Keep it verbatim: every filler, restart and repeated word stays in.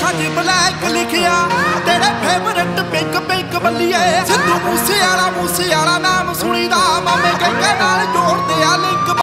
ਅੱਖਾਂ 'ਚ ਬਲੈਕ ਲਿਖਿਆ ਤੇਰੇ ਫੇਵਰਟ ਪਿੰਕ ਪਿੰਕ ਬੱਲੀਏ ਸਿੱਧੂ ਮੂਸੇ ਵਾਲਾ ਮੂਸੇ ਵਾਲਾ ਨਾਮ ਸੁਣੀਦਾ ਮਾਮੇ ਕਹਿੰਦੇ ਨਾਲ ਜੋੜਦੇ ਆ ਲਿੰਕ।